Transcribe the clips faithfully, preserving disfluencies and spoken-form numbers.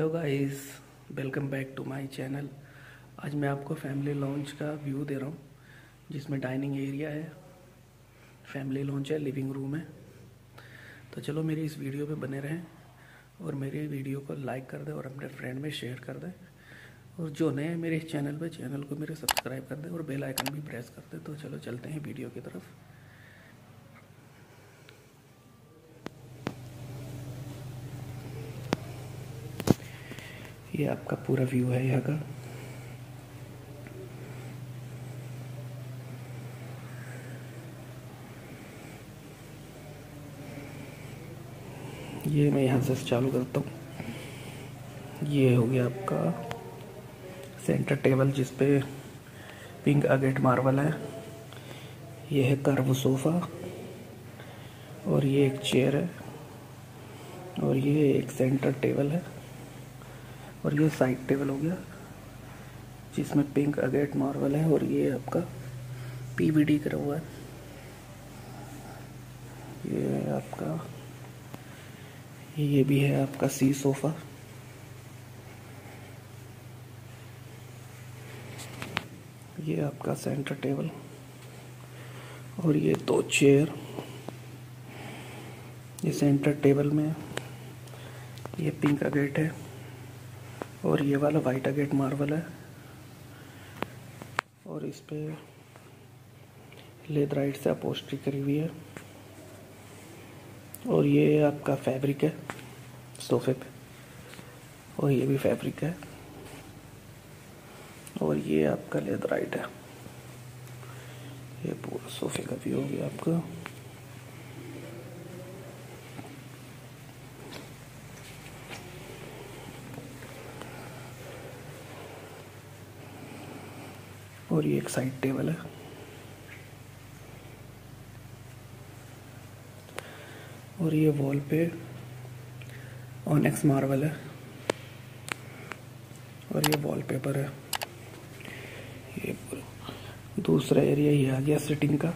Hello guys, welcome back to my channel. आज मैं आपको फैमिली लॉन्च का व्यू दे रहा हूँ, जिसमें डाइनिंग एरिया है, फैमिली लॉन्च है, लिविंग रूम है। तो चलो मेरी इस वीडियो पे बने रहें और मेरे वीडियो को लाइक कर दें और अपने फ्रेंड में शेयर कर दें। और जो नए हैं मेरे इस चैनल पे, चैनल को मेरे सब्सक्राइब कर दें और बेल आइकन भी प्रेस कर दें। तो चलो चलते हैं वीडियो की तरफ। ये आपका पूरा व्यू है यहाँ का। ये मैं यहाँ से चालू करता हूँ। ये हो गया आपका सेंटर टेबल, जिस पे पिंक अगेट मार्बल है। ये है कर्व सोफ़ा और ये एक चेयर है और ये एक सेंटर टेबल है और ये साइड टेबल हो गया, जिसमें पिंक अगेट मार्बल है और ये आपका पीवीडी करा हुआ है। ये आपका ये भी है आपका सी सोफ़ा। ये आपका सेंटर टेबल और ये दो चेयर। ये सेंटर टेबल में ये पिंक अगेट है और ये वाला वाइट अगेट मार्बल है और इस पे लेदराइट से अपहोल्स्ट्री करी हुई है। और ये आपका फैब्रिक है सोफे पे और ये भी फैब्रिक है और ये आपका लेदराइट है। ये पूरा सोफे का व्यू हो गया आपका। और ये एक साइड टेबल है और ये वॉल पे ऑनेक्स मार्बल है और ये वॉलपेपर है। ये पूरा दूसरा एरिया ये आ गया सिटिंग का।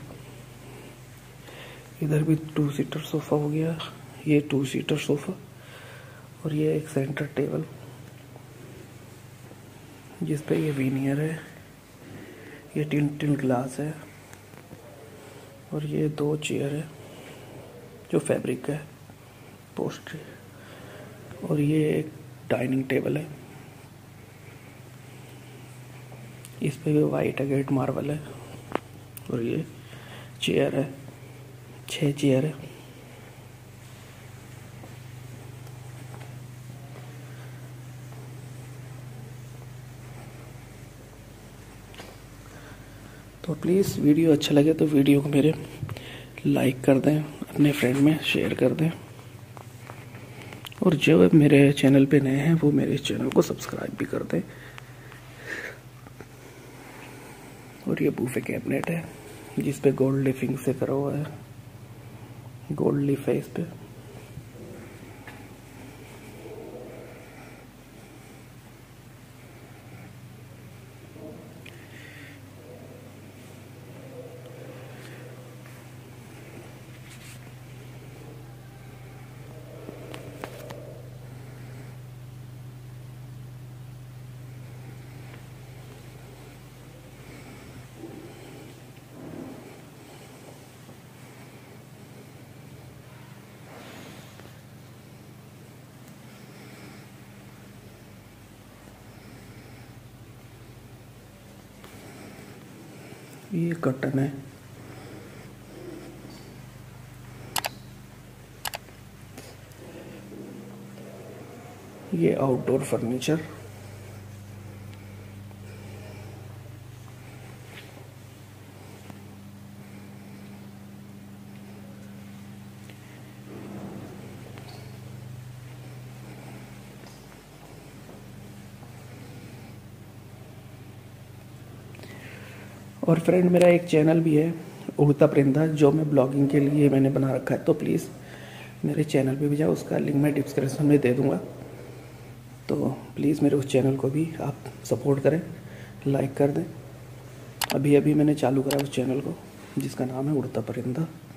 इधर भी टू सीटर सोफ़ा हो गया, ये टू सीटर सोफ़ा और ये एक सेंटर टेबल, जिस पे ये वीनियर है। ये टिन टिन ग्लास है और ये दो चेयर है जो फैब्रिक है, पोस्ट्री। और ये एक डाइनिंग टेबल है, इस पे भी वाइट अगेट मार्बल है और ये चेयर है, छह चेयर है। तो प्लीज़ वीडियो अच्छा लगे तो वीडियो को मेरे लाइक कर दें, अपने फ्रेंड में शेयर कर दें और जो मेरे चैनल पे नए हैं वो मेरे चैनल को सब्सक्राइब भी कर दें। और ये बूफे कैबिनेट है, जिस पे गोल्ड लीफिंग से करा हुआ है, गोल्ड लीफ है इस पे। ये कर्टन है। ये आउटडोर फर्नीचर। और फ्रेंड, मेरा एक चैनल भी है उड़ता परिंदा, जो मैं ब्लॉगिंग के लिए मैंने बना रखा है। तो प्लीज़ मेरे चैनल पे भी जाओ, उसका लिंक मैं डिस्क्रिप्शन में दे दूँगा। तो प्लीज़ मेरे उस चैनल को भी आप सपोर्ट करें, लाइक कर दें। अभी अभी मैंने चालू करा उस चैनल को, जिसका नाम है उड़ता परिंदा।